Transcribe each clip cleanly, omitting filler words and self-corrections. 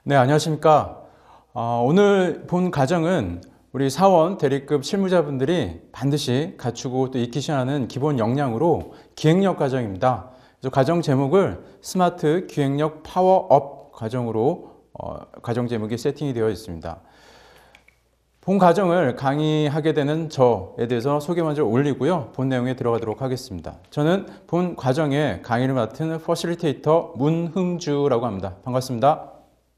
네, 안녕하십니까. 오늘 본 과정은 우리 사원 대리급 실무자분들이 반드시 갖추고 또 익히셔야 하는 기본 역량으로 기획력 과정입니다. 그래서 과정 제목을 스마트 기획력 파워업 과정으로 과정 제목이 세팅이 되어 있습니다. 본 과정을 강의하게 되는 저에 대해서 소개 먼저 올리고요. 본 내용에 들어가도록 하겠습니다. 저는 본 과정의 강의를 맡은 퍼실리테이터 문흥주라고 합니다. 반갑습니다.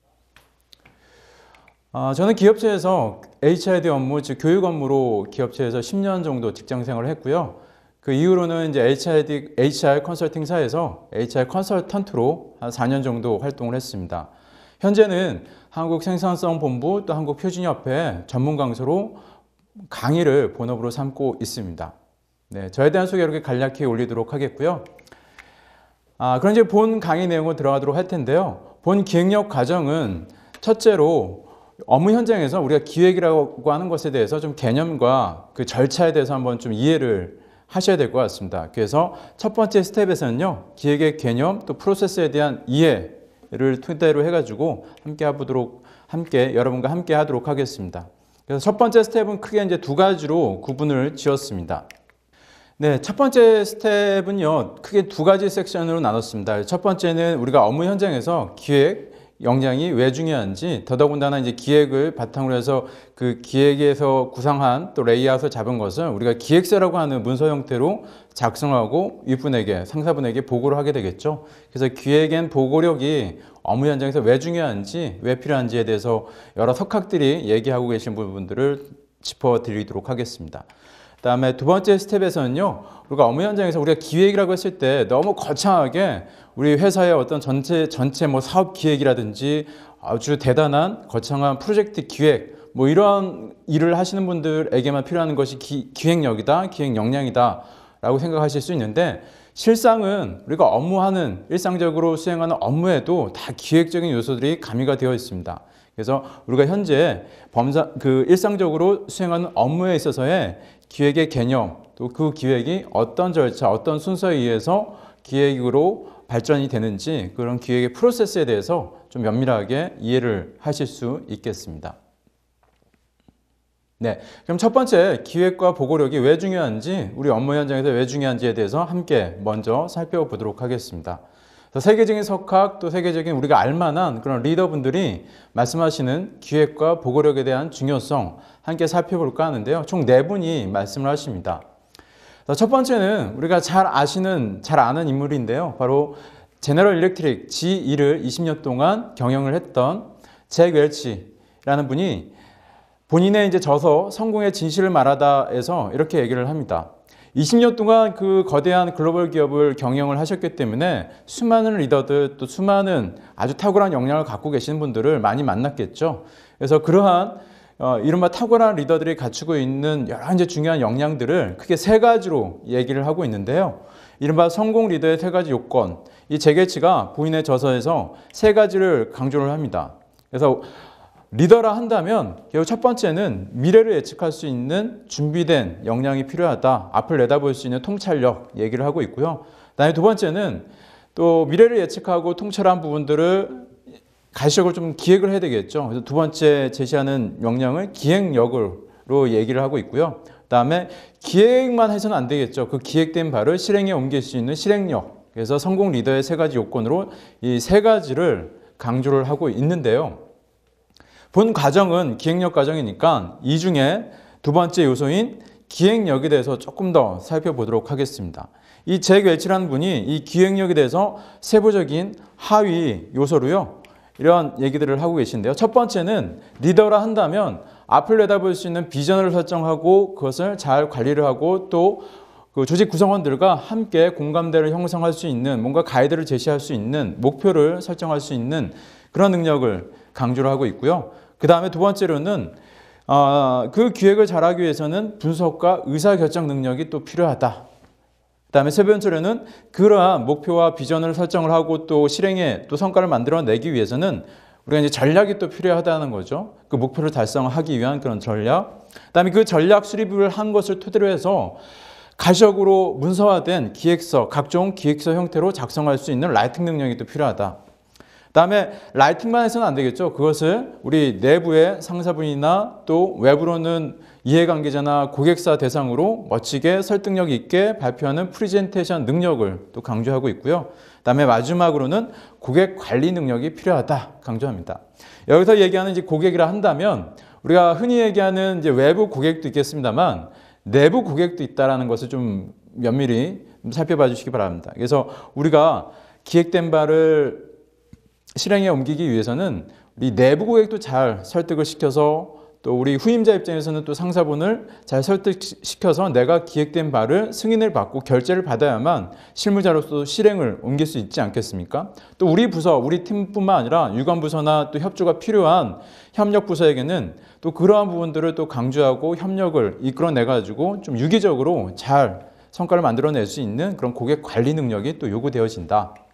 저는 기업체에서 HRD 업무, 즉 교육 업무로 기업체에서 10년 정도 직장 생활을 했고요. 그 이후로는 이제 HR 컨설팅사에서 HR 컨설턴트로 한 4년 정도 활동을 했습니다. 현재는 한국생산성본부 또 한국표준협회 전문 강사로 강의를 본업으로 삼고 있습니다. 네, 저에 대한 소개 이렇게 간략히 올리도록 하겠고요. 그럼 이제 본 강의 내용으로 들어가도록 할 텐데요. 본 기획력 과정은 첫째로 업무 현장에서 우리가 기획이라고 하는 것에 대해서 좀 개념과 그 절차에 대해서 한번 좀 이해를 하셔야 될 것 같습니다. 그래서 첫 번째 스텝에서는요, 기획의 개념 또 프로세스에 대한 이해를 토대로 해가지고 여러분과 함께 하도록 하겠습니다. 그래서 첫 번째 스텝은 크게 이제 두 가지로 구분을 지었습니다. 네, 첫 번째 스텝은요, 크게 두 가지 섹션으로 나눴습니다. 첫 번째는 우리가 업무 현장에서 기획 역량이 왜 중요한지, 더더군다나 이제 기획을 바탕으로 해서 그 기획에서 구상한 또 레이아웃을 잡은 것을 우리가 기획서라고 하는 문서 형태로 작성하고 윗분에게, 상사분에게 보고를 하게 되겠죠. 그래서 기획엔 보고력이 업무 현장에서 왜 중요한지, 왜 필요한지에 대해서 여러 석학들이 얘기하고 계신 부분들을 짚어드리도록 하겠습니다. 그다음에 두 번째 스텝에서는요, 우리가 업무 현장에서 우리가 기획이라고 했을 때 너무 거창하게 우리 회사의 어떤 전체 뭐 사업 기획이라든지 아주 대단한 거창한 프로젝트 기획 뭐 이런 일을 하시는 분들에게만 필요한 것이 기획력이다, 기획 역량이다 라고 생각하실 수 있는데, 실상은 우리가 일상적으로 수행하는 업무에도 다 기획적인 요소들이 가미가 되어 있습니다. 그래서 우리가 현재 일상적으로 수행하는 업무에 있어서의 기획의 개념, 또 그 기획이 어떤 절차, 어떤 순서에 의해서 기획으로 발전이 되는지, 그런 기획의 프로세스에 대해서 좀 면밀하게 이해를 하실 수 있겠습니다. 네, 그럼 첫 번째 기획과 보고력이 왜 중요한지, 우리 업무 현장에서 왜 중요한지에 대해서 함께 먼저 살펴보도록 하겠습니다. 세계적인 석학, 또 세계적인 우리가 알만한 그런 리더분들이 말씀하시는 기획과 보고력에 대한 중요성 함께 살펴볼까 하는데요. 총 4분이 말씀을 하십니다. 첫 번째는 우리가 잘 아는 인물인데요. 바로 제너럴 일렉트릭 G2를 20년 동안 경영을 했던 잭 웰치라는 분이 본인의 이제 저서 성공의 진실을 말하다에서 이렇게 얘기를 합니다. 20년 동안 그 거대한 글로벌 기업을 경영을 하셨기 때문에 수많은 리더들, 또 수많은 아주 탁월한 역량을 갖고 계시는 분들을 많이 만났겠죠. 그래서 그러한 이른바 탁월한 리더들이 갖추고 있는 여러 이제 중요한 역량들을 크게 3가지로 얘기를 하고 있는데요. 이른바 성공 리더의 3가지 요건, 이 제게치가 본인의 저서에서 3가지를 강조를 합니다. 그래서 리더라 한다면 결국 첫 번째는 미래를 예측할 수 있는 준비된 역량이 필요하다. 앞을 내다볼 수 있는 통찰력 얘기를 하고 있고요. 그다음에 두 번째는 또 미래를 예측하고 통찰한 부분들을 가시적으로 좀 기획을 해야 되겠죠. 그래서 두 번째 제시하는 역량을 기획력으로 얘기를 하고 있고요. 그다음에 기획만 해서는 안 되겠죠. 그 기획된 바를 실행에 옮길 수 있는 실행력. 그래서 성공 리더의 3가지 요건으로 이 3가지를 강조를 하고 있는데요. 본 과정은 기획력 과정이니까 이 중에 두 번째 요소인 기획력에 대해서 조금 더 살펴보도록 하겠습니다. 이 잭 웰치라는 분이 이 기획력에 대해서 세부적인 하위 요소로요, 이런 얘기들을 하고 계신데요. 첫 번째는 리더라 한다면 앞을 내다볼 수 있는 비전을 설정하고 그것을 잘 관리를 하고 또 그 조직 구성원들과 함께 공감대를 형성할 수 있는, 뭔가 가이드를 제시할 수 있는, 목표를 설정할 수 있는 그런 능력을 강조를 하고 있고요. 그 다음에 두 번째로는 그 기획을 잘하기 위해서는 분석과 의사결정 능력이 또 필요하다. 그 다음에 세 번째로는 그러한 목표와 비전을 설정을 하고 또 실행에 또 성과를 만들어내기 위해서는 우리가 이제 전략이 또 필요하다는 거죠. 그 목표를 달성하기 위한 그런 전략. 그 다음에 그 전략 수립을 한 것을 토대로 해서 가시적으로 문서화된 기획서, 각종 기획서 형태로 작성할 수 있는 라이팅 능력이 또 필요하다. 그다음에 라이팅만 해서는 안 되겠죠. 그것을 우리 내부의 상사분이나 또 외부로는 이해관계자나 고객사 대상으로 멋지게 설득력 있게 발표하는 프리젠테이션 능력을 또 강조하고 있고요. 그다음에 마지막으로는 고객 관리 능력이 필요하다 강조합니다. 여기서 얘기하는 이제 고객이라 한다면 우리가 흔히 얘기하는 이제 외부 고객도 있겠습니다만 내부 고객도 있다라는 것을 좀 면밀히 살펴봐 주시기 바랍니다. 그래서 우리가 기획된 바를 실행에 옮기기 위해서는 우리 내부 고객도 잘 설득을 시켜서 또 우리 후임자 입장에서는 또 상사분을 잘 설득시켜서 내가 기획된 바를 승인을 받고 결제를 받아야만 실무자로서 실행을 옮길 수 있지 않겠습니까? 또 우리 부서, 우리 팀뿐만 아니라 유관부서나 또 협조가 필요한 협력부서에게는 또 그러한 부분들을 또 강조하고 협력을 이끌어내가지고 좀 유기적으로 잘 성과를 만들어낼 수 있는 그런 고객 관리 능력이 또 요구되어진다.